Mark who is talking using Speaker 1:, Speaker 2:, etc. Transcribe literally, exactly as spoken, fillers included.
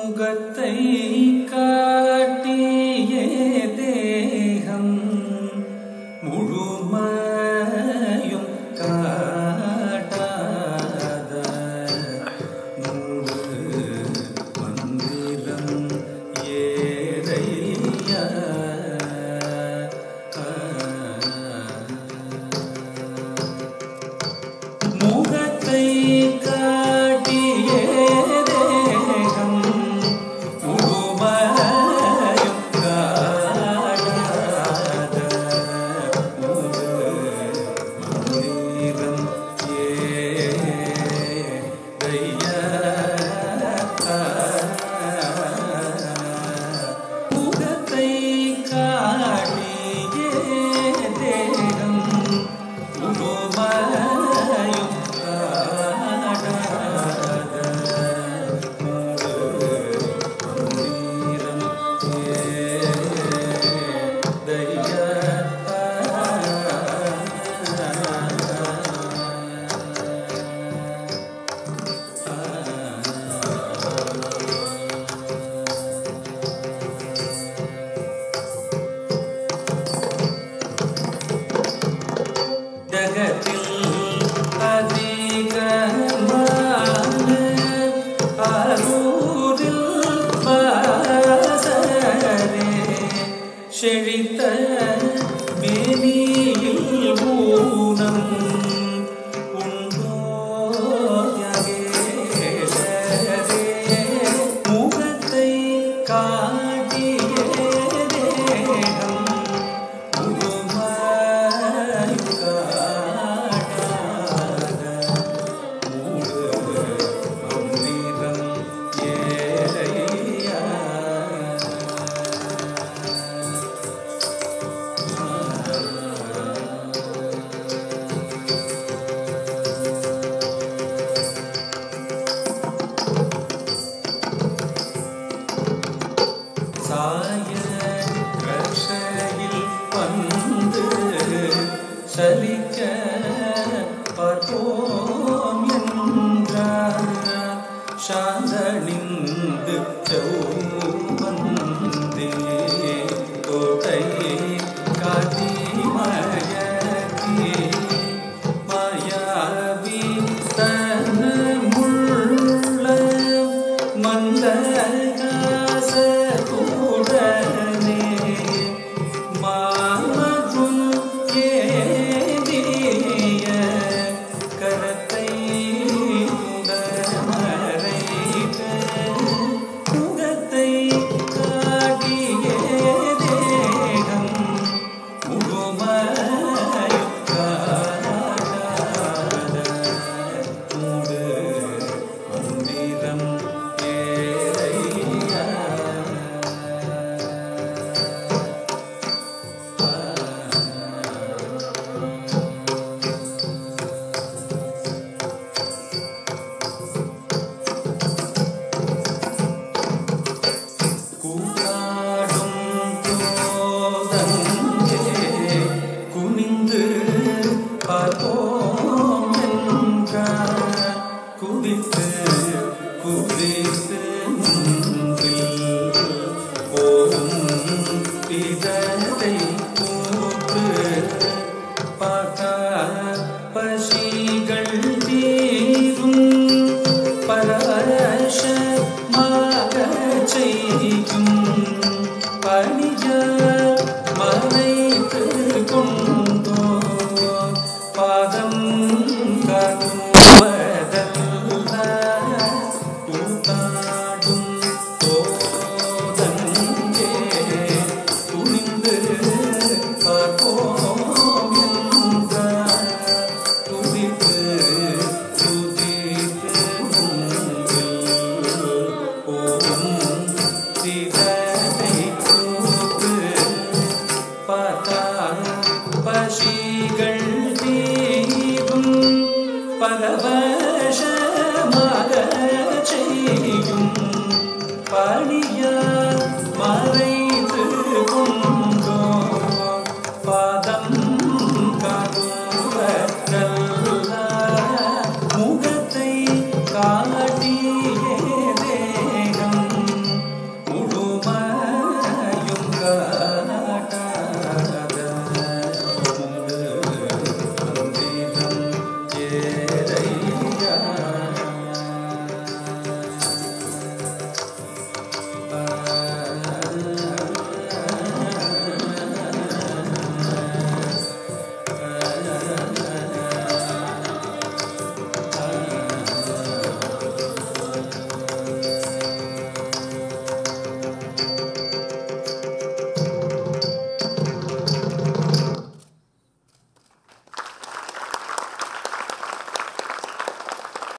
Speaker 1: முகத்தை காட்டியே தேகம் முழுமையும் காட்டாத நூறு மந்திரம் ஏதையா முகத்தை காட்டியே தேகம் முழுமையும் காட்டாத மந்திரம் ஏதையா முகத்தை காட்டியே தேகம் முழுமையும் ஜகத்தில் அதிகமான அரூரில் வாசரே செழித்த மேனியில் ஊனம் உண்டோ யகேசரே முகத்தை காட்டியே தேகம் சாய ரஷையில் வந்து சலிக்க பார்ப்போம் என்றார் சாந்தனிந்து சௌவந்தே கோட்டை காதி மயக்கி மாயாவி தனமுள்ள மந்தகாச கூடனே மாமதும் ஏதிய கரத்தை உடமறைக்க முகத்தை காட்டியே தேகம் முழுமையும் காட்டாத மூடு மந்திரம் ஏதையா கூத்தாடும் தோதங்கே குனிந்து பார்ப்போம் என்றார் குதித்து குதித்து போகும் இதழை கூத்து பார்த்தா பசிகள் தீரும் பரவசமாக செய்யும் பணியார் மறைத்து கொண்டோ பாதம் காட்டுவதல்ல கூத்தாடும் தோதங்கே துணிந்து பார்ப்போம் என்றார் துதித்து துதித்து போகும் சிதனை கூத்து பார்த்தால் பசிகள் தீரும் பரவசமாக செய்யும் பணியார் மறை